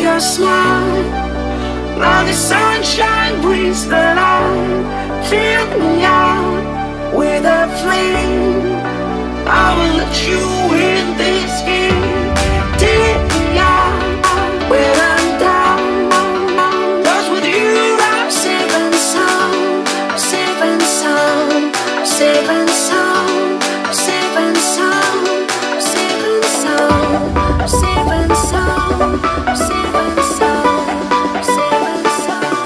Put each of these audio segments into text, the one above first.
your smile. Now the sunshine brings the light. Fill me out with a flame. I will let you in this game. Take me out when I'm down. 'Cause with you I'm safe and sound. Safe and sound. Safe and sound. Safe and sound. Safe and sound. Safe and sound. Safe and sound. Safe and sound.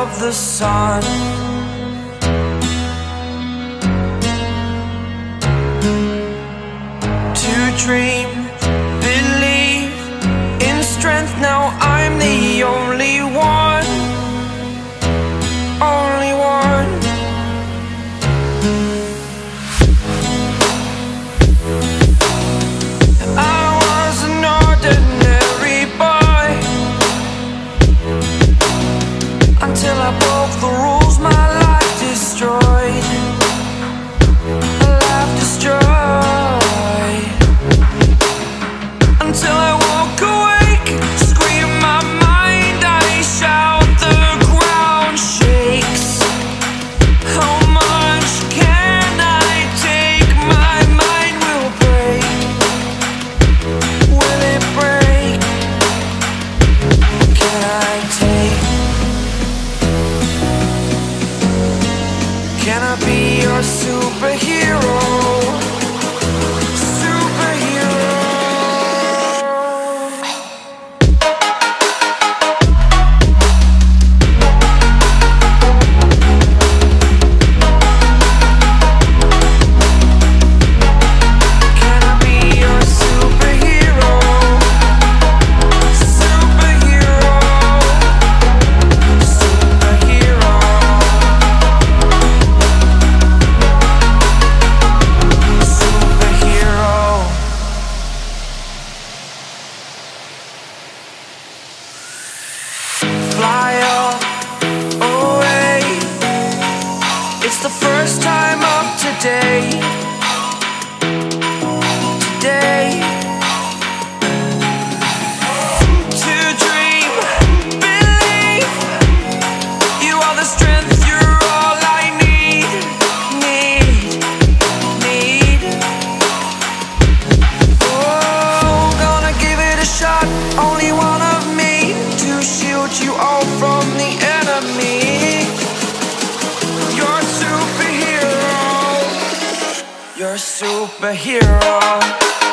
of the sun. To dream, believe in strength. Now I'm the only one, only one. I was an ordinary boy until I broke the rules, my life destroyed, a life destroyed. Until I walk awake, scream my mind, I shout, the ground shakes. How much can I take? My mind will break. Will it break? Can I take? Can I be your superhero? Fly up, away. It's the first time of today. Today. To dream, believe. You are the strength, you're all I need. Oh, gonna give it a shot. Only one of me to shield you all from the enemy. You're a superhero. You're a superhero.